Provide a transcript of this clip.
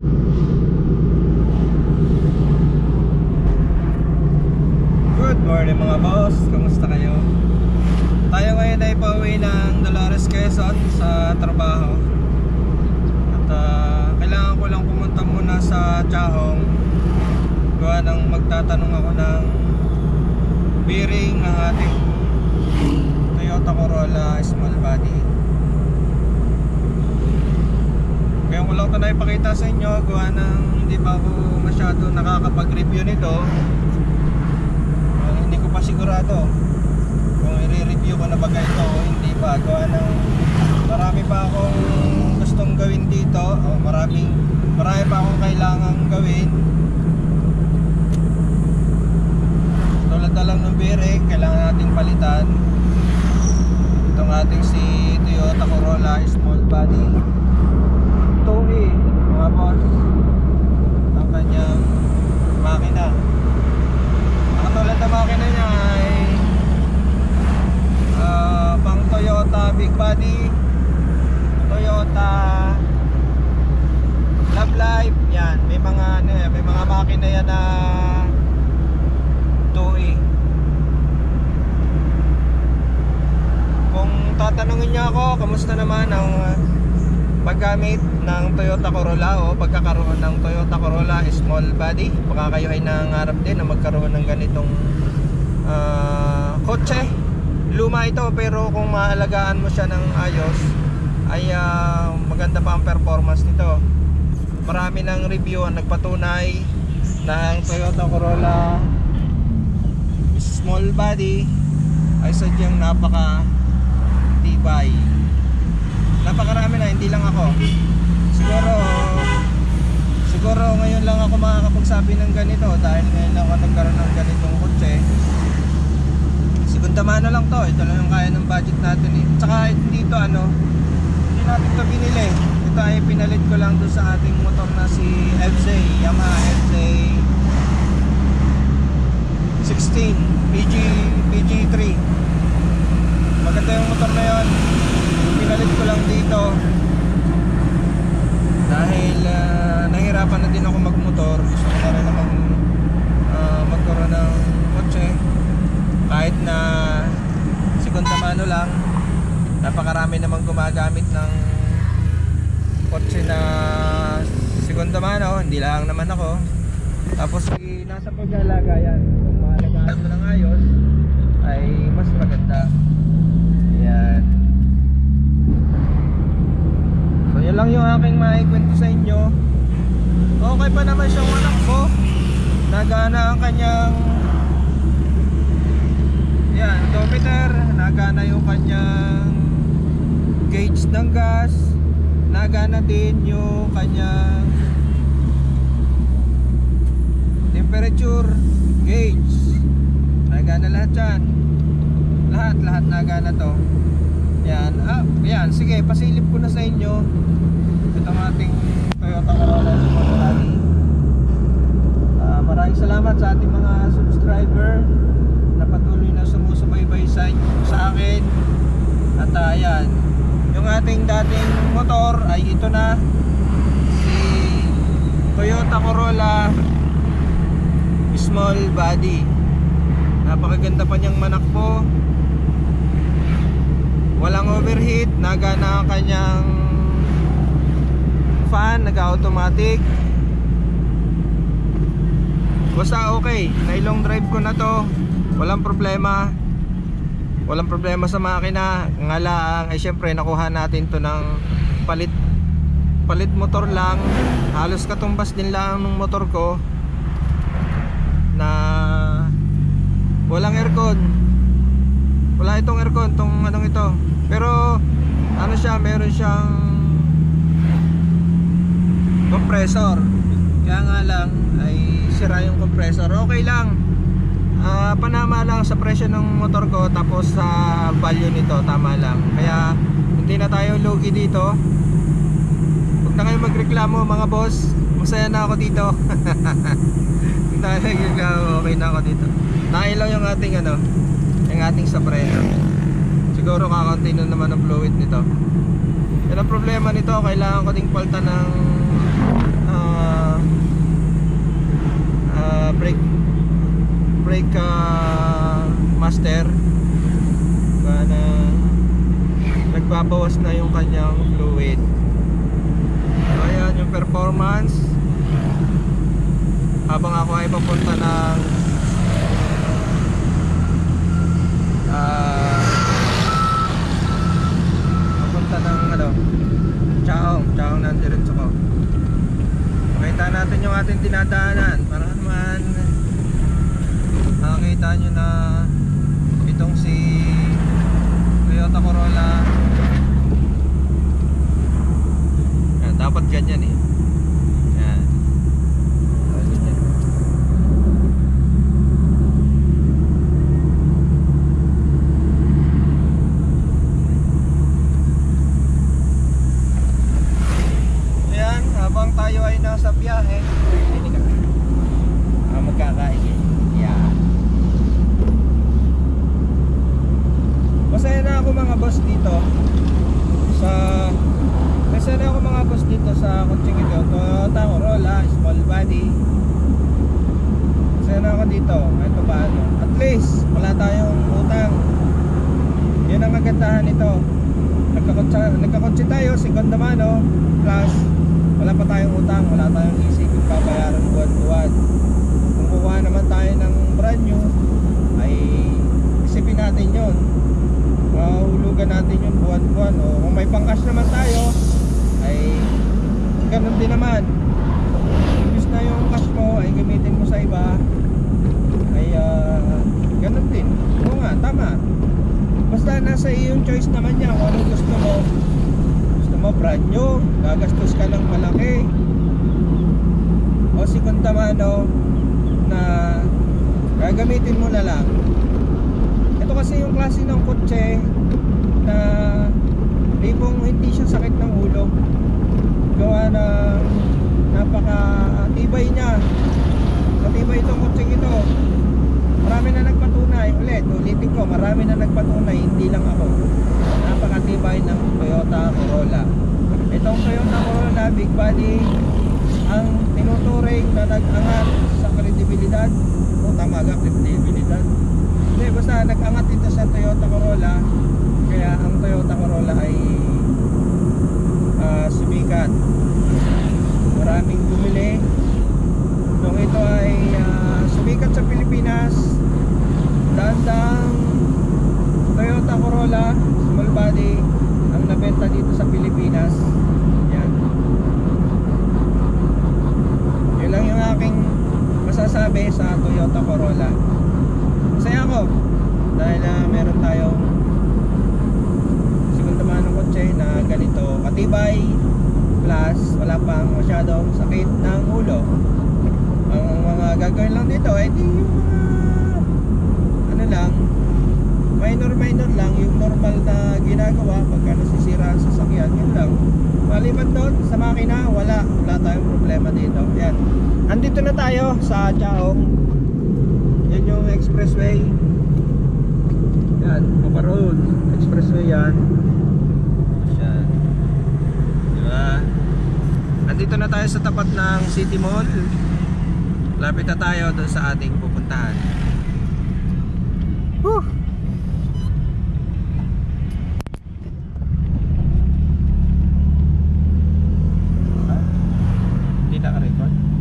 Good morning mga boss, kamusta kayo? Tayo ngayon ay pauwi ng Dolores, Quezon sa trabaho. At kailangan ko lang pumunta muna sa Chahong. Gawa ng magtatanong ako ng bearing ng ating Toyota Corolla small body. Ngayon ko lang ito na ipakita sa inyo. Gawa ng hindi pa ako masyado nakakapag-review nito. Hindi ko pa sigurado kung i-review ko na ba ito o hindi pa. Gawa ng marami pa akong gustong gawin dito, o marami pa akong kailangang gawin. Tulad na lang ng bearing, kailangan nating palitan. Itong ating si Toyota Corolla small body Toei, mga boss, ang kanyang makina. Katulad na makina niya ay pang Toyota big body, Toyota Love Life. Yan, may mga makina yan na Toei. Kung tatanungin niyo ako kamusta naman ang paggamit ng Toyota Corolla o pagkakaroon ng Toyota Corolla small body, baka kayo ay nangarap din na magkaroon ng ganitong kotse. Luma ito pero kung maalagaan mo siya ng ayos ay maganda pa ang performance nito. Marami ng review ang nagpatunay na ang Toyota Corolla small body ay sadyang napaka tibay. Napakarami na, hindi lang ako. Siguro ngayon lang ako makakapagsabi ng ganito dahil ngayon lang ako nagkaroon ng ganitong kotse. Segunda mano lang to, ito lang yung kaya ng budget natin eh. Tsaka dito hindi natin ito binili. Ito ay pinalit ko lang doon sa ating motor na si FZ, Yamaha FZ 16 PG3. Maganda yung motor na yun. Pinalit ko lang dito dahil nahirapan na din ako magmotor. Gusto ko na rin namang magkaroon ng kotse kahit na segunda mano lang. Napakarami namang gumagamit ng kotse na segunda mano, hindi lang naman ako. Tapos nasa pag-alaga yan. Kung maalagaan mo ng ayos ay mas maganda. Yan. So yan lang yung aking maikwento sa inyo. Okay pa naman siyang manakbo. Nagana ang kanyang odometer. Nagana yung kanyang gauge ng gas. Nagana din yung kanyang temperature gauge. Nagana lahat yan. Lahat nagana to. Yan, yan, sige, pasilip ko na sa inyo itong ating Toyota Corolla small body. Maraming salamat sa ating mga subscriber na patuloy na sumusubaybay sa akin. At ayan, yung ating dating motor ay ito na, si Toyota Corolla small body. Napakaganda pa niyang manakbo. Walang overheat, nagana ang kanyang fan, nag-automatic. Basta okay, na-long drive ko na to. Walang problema. Walang problema sa makina. Nga lang, ay syempre nakuha natin to ng palit motor lang. Halos katumbas din lang ng motor ko na walang aircon. Wala itong aircon, itong anong ito. Pero meron siyang compressor. Kaya nga lang ay sira yung compressor. Okay lang. Panama lang sa presyo ng motor ko, tapos sa value nito tama lang. Kaya hindi na tayo lugi dito. Huwag na kayo magreklamo mga boss. Masaya na ako dito. Hindi tayo nagreklamo, okay na ako dito. Nailaw yung ating yung ating sa preno. Siguro kakaunti na naman ang fluid nito. Yan ang problema nito. Kailangan ko ding palta ng brake master. Na nagbabawas na yung kanyang fluid. So ayan yung performance habang ako ay papunta ng Chaong ng diretso ko. Makita natin yung ating tinadaanan para naman makikita nyo na itong si Toyota Corolla. Yan, dapat ganyan eh. Yan. Ganyan. Ayan, habang tayo ay nasa biyahe, magkakain eh. Yeah. Masaya na ako mga boss dito sa kutseng ito, Toyota Corolla small body. Masaya na ako dito kahit paano. At least wala tayong utang. Yun ang kagandahan nito. Nagkakotse tayo segunda mano, plus wala pa tayong utang, wala tayong isipin babayaran buwan-buwan. Kung kukuha naman tayo ng brand new, ay isipin natin yun, mahulugan natin yun buwan-buwan. O kung may pang-cash naman tayo, ay ganun din naman. Imbis na yung cash mo ay gamitin mo sa iba, ay ganun din. Oo nga, tama. Basta nasa iyong choice naman yan kung anong gusto mo. Gusto mo brand new, gagastos ka ng malaki, o segunda mano na gagamitin mo na lang. Ito kasi yung klase ng kotse na libong hindi siya sakit ng ulo, gawa na napaka-tibay niya. Matibay itong kotse ito. Marami na nagpatunay, ulitin ko, marami na nagpatunay, hindi lang ako. Napakatibay ng Toyota Corolla. Itong Toyota Corolla big body ang tinuturing na nag-angat sa kredibilidad. O tama ga, kredibilidad. Hindi, basta nag-angat ito sa Toyota Corolla. Kaya ang Toyota Corolla ay sumikat. Maraming bumili. Nung ito ay sumikat sa Pilipinas, dandang Toyota Corolla small body ang nabenta dito sa Pilipinas. Yan. Yun lang yung aking masasabi sa Toyota Corolla. Masaya ako dahil meron tayong segunda manong kotse na ganito katibay, plus wala pang masyadong sakit ng ulo. Ang mga gagawin lang dito ay di yung mga lang, minor lang, yung normal na ginagawa pagka nasisira ang sasakyan, yun lang. Maliban doon sa makina, wala tayong problema dito. Yan, andito na tayo sa Chaong. Yan yung expressway. Yan, Papa Road expressway yan. Yan, diba? Andito na tayo sa tapat ng City Mall. Lapit na tayo doon sa ating pupuntahan. Whew. Hindi naka-record?